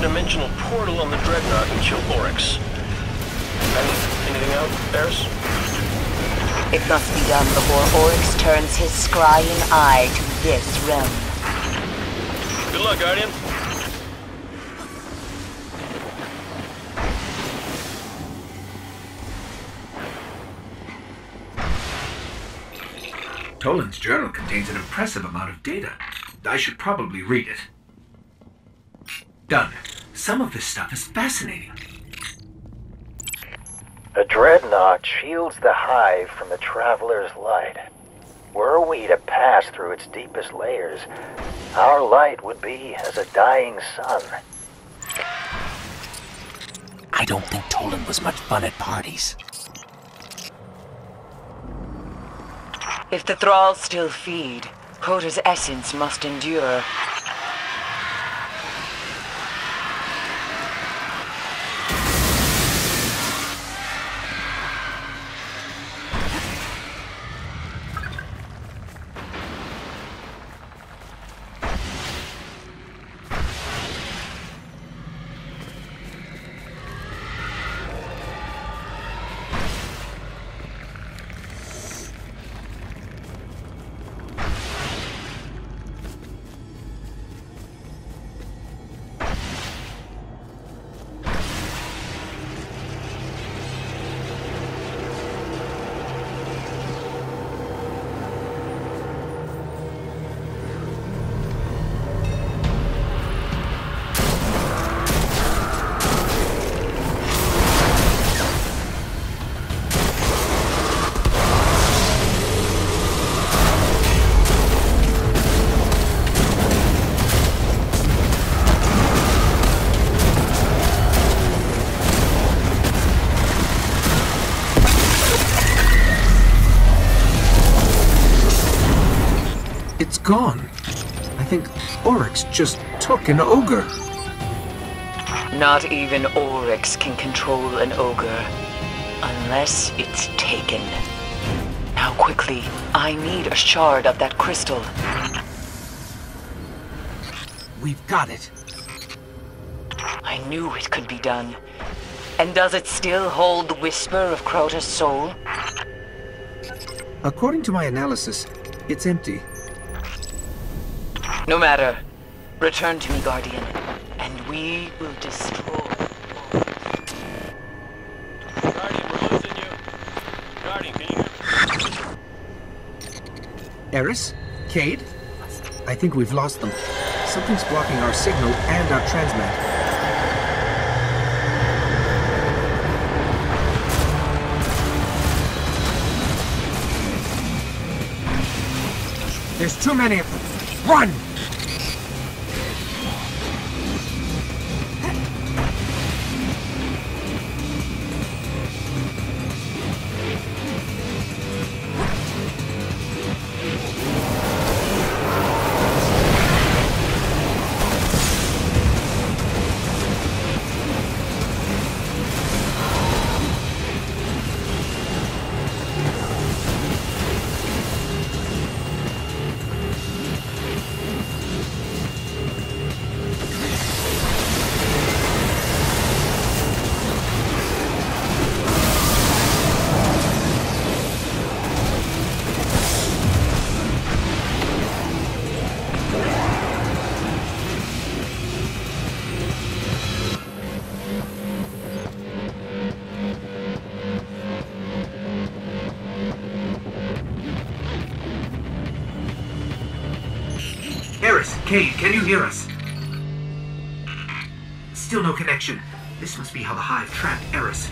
interdimensional portal on the Dreadnought and kill Oryx. Anything out, Eris? It must be done before Oryx turns his scrying eye to this realm. Good luck, Guardian. Toland's journal contains an impressive amount of data. I should probably read it. Done. Some of this stuff is fascinating. A dreadnought shields the hive from the traveler's light. Were we to pass through its deepest layers, our light would be as a dying sun. I don't think Toland was much fun at parties. If the thralls still feed, Crota's essence must endure. It's gone. I think Oryx just took an ogre. Not even Oryx can control an ogre, unless it's taken. Now quickly, I need a shard of that crystal. We've got it. I knew it could be done. And does it still hold the whisper of Crota's soul? According to my analysis, it's empty. No matter. Return to me, Guardian, and we will destroy. Guardian, we're losing you. Guardian, can you hear me? Eris? Cade? I think we've lost them. Something's blocking our signal and our transmat. There's too many of them. Run! Eris, Cade, can you hear us? Still no connection. This must be how the Hive trapped Eris.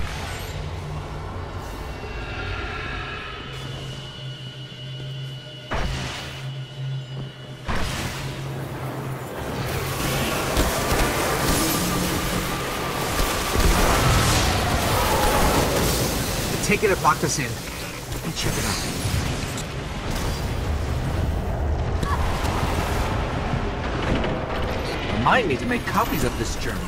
The ticket had locked us in. Let me check it out. Remind me to make copies of this journal.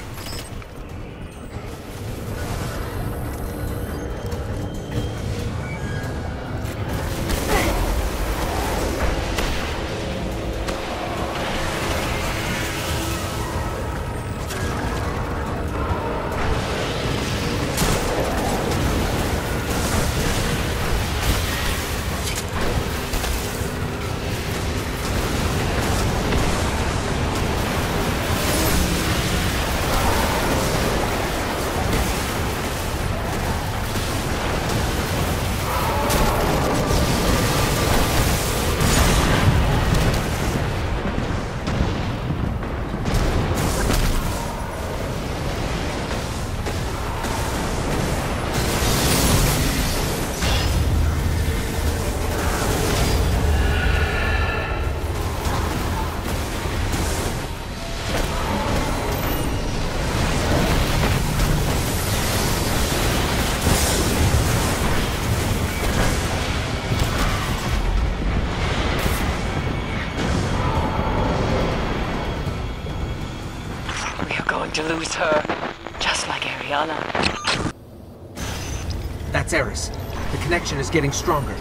going to lose her, just like Ariana. That's Eris. The connection is getting stronger.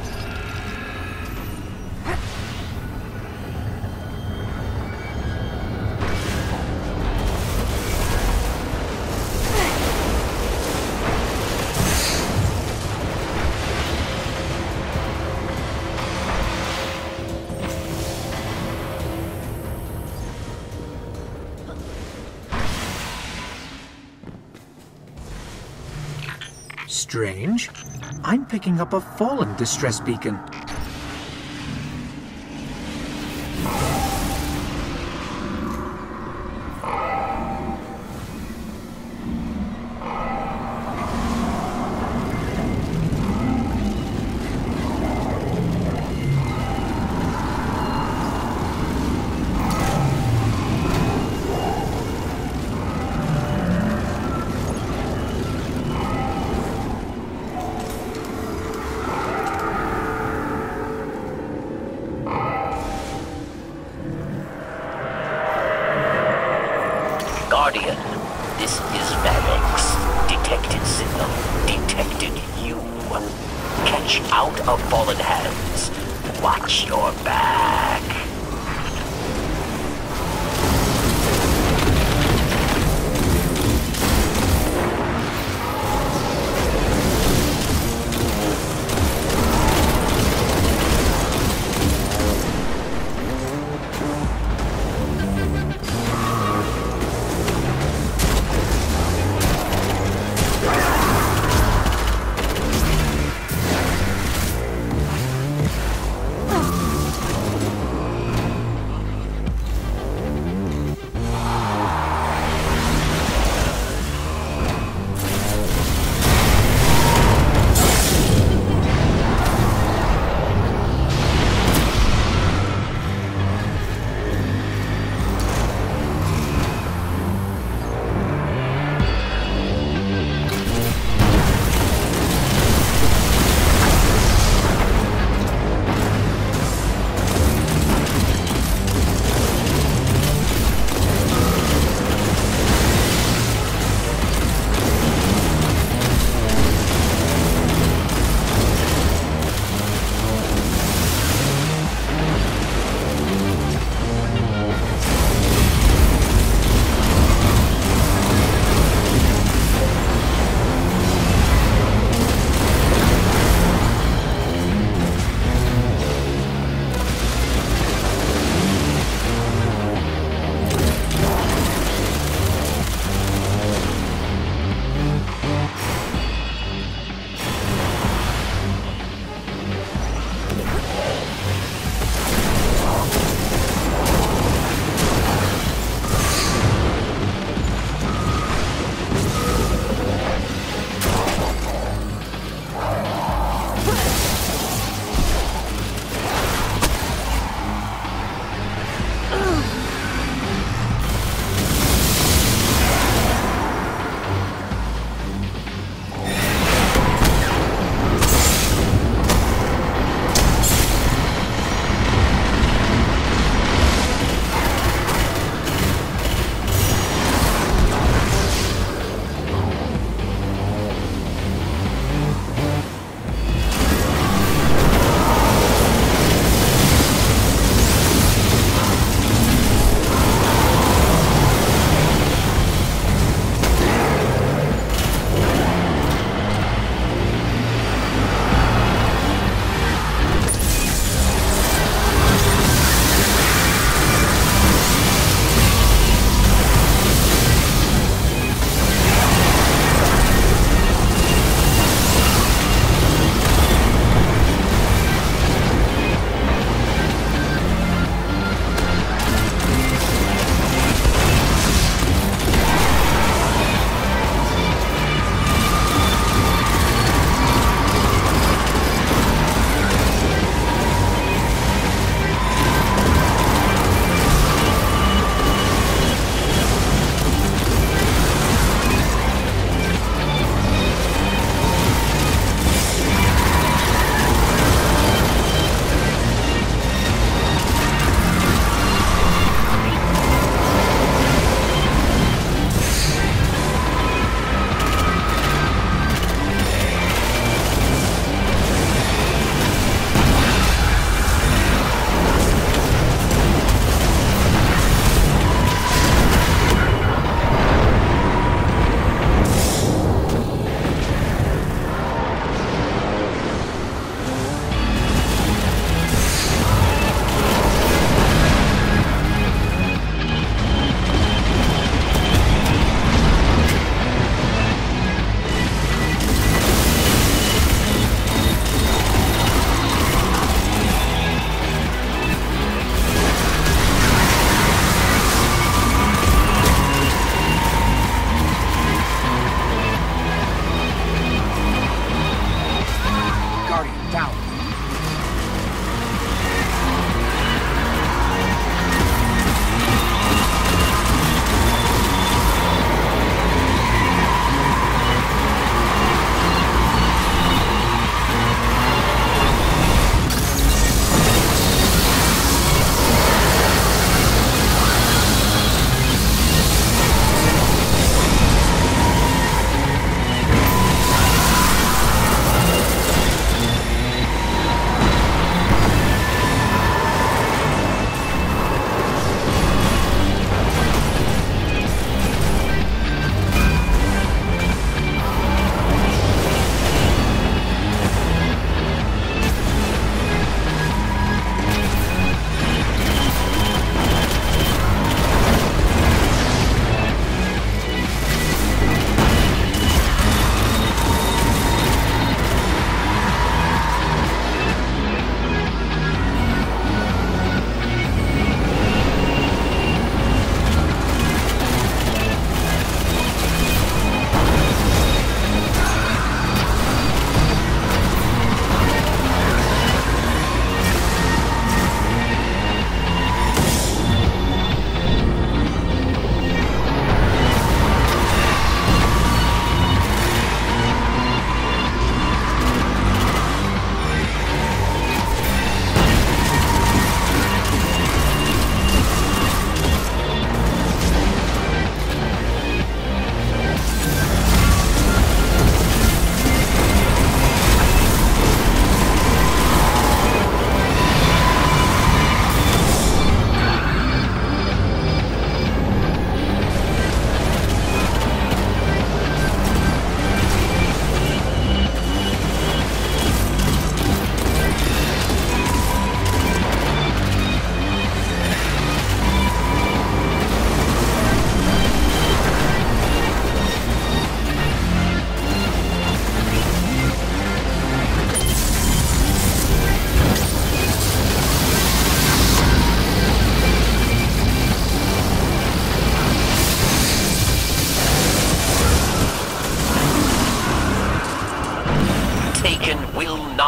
Strange. I'm picking up a fallen distress beacon. Guardian, this is Vanex. Detected signal. Detected you. Catch out of fallen hands. Watch your back.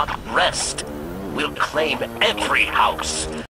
not rest. We'll claim every house.